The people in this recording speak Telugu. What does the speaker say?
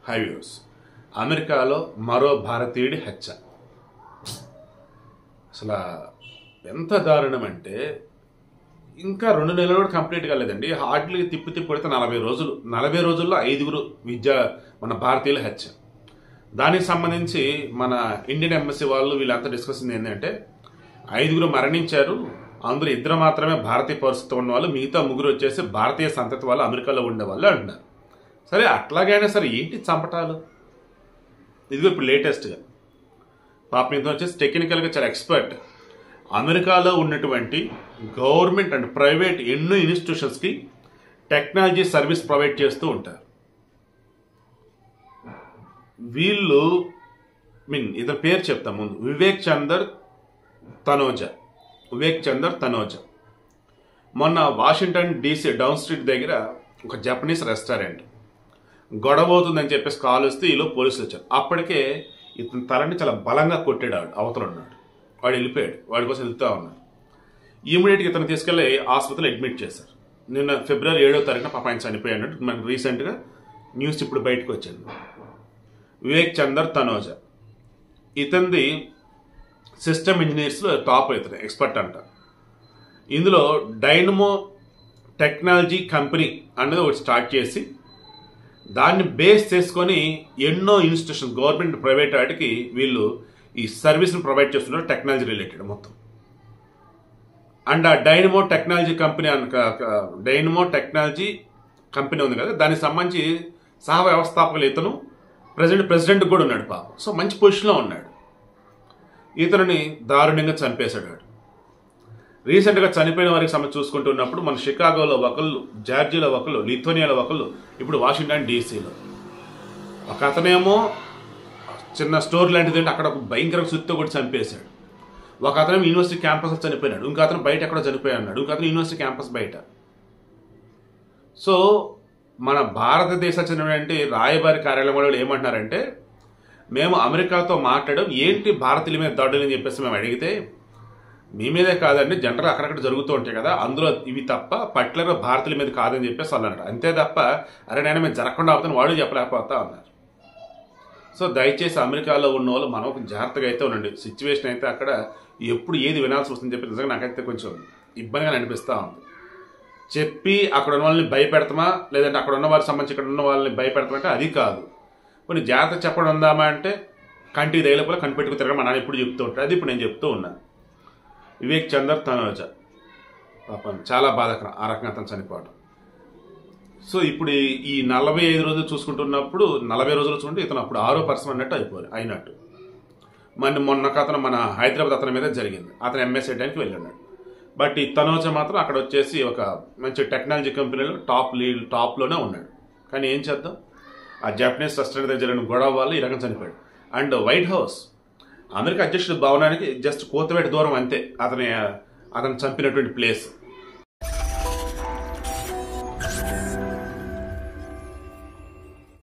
హైవేస్ అమెరికాలో మరో భారతీయుడి హత్య. అసలు ఎంత దారుణం అంటే ఇంకా 2 నెలలు కూడా కంప్లీట్ కాలేదండి. హార్డ్లీ తిప్పి కొడితే 40 రోజులు. 40 రోజుల్లో 5 మన భారతీయుల హత్య. దానికి సంబంధించి మన ఇండియన్ ఎంబసీ వాళ్ళు వీళ్ళంతా డిస్కషన్ ఏంటంటే 5 మరణించారు, అందులో 2 మాత్రమే భారతీయ పౌరసత్వం ఉన్న వాళ్ళు, మిగతా 3 వచ్చేసి భారతీయ సంతతి వాళ్ళు, అమెరికాలో ఉండేవాళ్ళు అంటున్నారు. సరే అట్లాగైనా సరే ఏంటి చంపటాలు? ఇదిగో ఇప్పుడు లేటెస్ట్గా పాపం ఇంత వచ్చేసి టెక్నికల్గా చాలా ఎక్స్పర్ట్. అమెరికాలో ఉన్నటువంటి గవర్నమెంట్ అండ్ ప్రైవేట్ ఎన్నో ఇన్స్టిట్యూషన్స్కి టెక్నాలజీ సర్వీస్ ప్రొవైడ్ చేస్తూ ఉంటారు. వీళ్ళు ఇతని పేరు చెప్తా ముందు, వివేక్ చందర్ తనోజా. మొన్న వాషింగ్టన్ DC డౌన్ స్ట్రీట్ దగ్గర ఒక జపనీస్ రెస్టారెంట్ గొడవ అవుతుందని చెప్పేసి కాల్ వస్తే ఈలో పోలీసులు వచ్చారు. అప్పటికే ఇతని తలని చాలా బలంగా కొట్టాడు. అవతల ఉన్నాడు, వాడు వెళ్ళిపోయాడు. వాడి కోసం వెళ్తూ ఉన్నారు. ఇమీడియట్గా ఇతను తీసుకెళ్లి ఆసుపత్రిలో అడ్మిట్ చేశారు. నిన్న ఫిబ్రవరి 7వ తారీఖున పాప ఆయన చనిపోయాడు. మనకు రీసెంట్గా న్యూస్ ఇప్పుడు బయటకు వచ్చింది. వివేక్ చందర్ తనోజా ఇతనిది సిస్టమ్ ఇంజనీర్స్లో టాప్ అవుతుంది, ఎక్స్పర్ట్ అంట. ఇందులో డైనమో టెక్నాలజీ కంపెనీ అనేది ఒకటి స్టార్ట్ చేసి దాన్ని బేస్ చేసుకొని ఎన్నో ఇన్స్టిట్యూషన్ గవర్నమెంట్ ప్రైవేట్ వాటికి వీళ్ళు ఈ సర్వీస్ని ప్రొవైడ్ చేస్తున్నారు, టెక్నాలజీ రిలేటెడ్ మొత్తం. అండ్ ఆ డైనమో టెక్నాలజీ కంపెనీ ఉంది కదా, దానికి సంబంధించి సహ వ్యవస్థాపకులు ఇతను ప్రెసిడెంట్ కూడా ఉన్నాడు పాపం. సో మంచి పొజిషన్లో ఉన్నాడు. ఇతనిని దారుణంగా చంపేశాడు. రీసెంట్గా చనిపోయిన వారికి సంబంధించి చూసుకుంటున్నప్పుడు మన షికాగోలో ఒకళ్ళు, జార్జియాలో ఒకళ్ళు, లిథువేనియాలో ఒకళ్ళు, ఇప్పుడు వాషింగ్టన్ DCలో ఒక అతనేమో చిన్న స్టోర్ లాంటిది అంటే అక్కడ ఒక భయంకరంగా సుత్తో కూడా చంపేశాడు. ఒక అతను యూనివర్సిటీ క్యాంపస్లో చనిపోయినాడు, ఇంకో అతను బయట ఎక్కడో చనిపోయాడు, ఇంకో అతను యూనివర్సిటీ క్యాంపస్ బయట. సో మన భారతదేశ చెందినటువంటి రాయబారి కార్యాలయం వాళ్ళు ఏమంటున్నారంటే, మేము అమెరికాతో మాట్లాడడం ఏంటి భారతీయుల మీద దాడులు అని చెప్పేసి మేము అడిగితే, మీ మీదే కాదండి, జనరల్ అక్కడక్కడ జరుగుతూ ఉంటాయి కదా, అందులో ఇవి తప్ప పర్టికులర్గా భారతీయుల మీద కాదని చెప్పేసి అన్నారు. అంతే తప్ప అరే నేను మేము జరగకుండా అవుతాను వాడు చెప్పలేకపోతా అన్నారు. సో దయచేసి అమెరికాలో ఉన్న వాళ్ళు మనం జాగ్రత్తగా అయితే ఉండండి. సిచ్యువేషన్ అయితే అక్కడ ఎప్పుడు ఏది వినాల్సి వస్తుందని చెప్పి నిజంగా నాకైతే కొంచెం ఇబ్బందిగా అనిపిస్తూ ఉంది. చెప్పి అక్కడ ఉన్న వాళ్ళని భయపెడతామా, లేదంటే అక్కడ ఉన్న వారికి సంబంధించి ఇక్కడ ఉన్న వాళ్ళని భయపెడతామంటే అది కాదు. కొన్ని జాగ్రత్త చెప్పడం ఉందామా అంటే కంటికి తగిలిపోలే కనిపెట్టుకు తిరగడం మా నాన్న ఎప్పుడు చెప్తూ ఉంటాడు. అది ఇప్పుడు నేను చెప్తూ ఉన్నాను. వివేక్ చందర్ తనోజా పాపం చాలా బాధాకరం ఆ రకంగా అతను చనిపోవడం. సో ఇప్పుడు ఈ 45 రోజులు చూసుకుంటున్నప్పుడు 40 రోజులు చూసుకుంటే ఇతను అప్పుడు 6వ పర్సన్ అన్నట్టు అయినట్టు. మొన్న అతను మన హైదరాబాద్ అతని మీద జరిగింది. అతను MS చేయడానికి వెళ్ళాడు. బట్ ఈ తనోజా మాత్రం అక్కడ వచ్చేసి ఒక మంచి టెక్నాలజీ కంపెనీలో టాప్లోనే ఉన్నాడు. కానీ ఏం చేద్దాం, ఆ జపనీస్ రెస్టారెంట్ దగ్గర జరిగిన గొడవ వల్ల ఈ రకం చనిపోయాడు. అండ్ వైట్ హౌస్ అమెరికా అధ్యక్షుడి భవనానికి జస్ట్ కోతవేట దూరం అంతే అతను చంపినటువంటి ప్లేస్.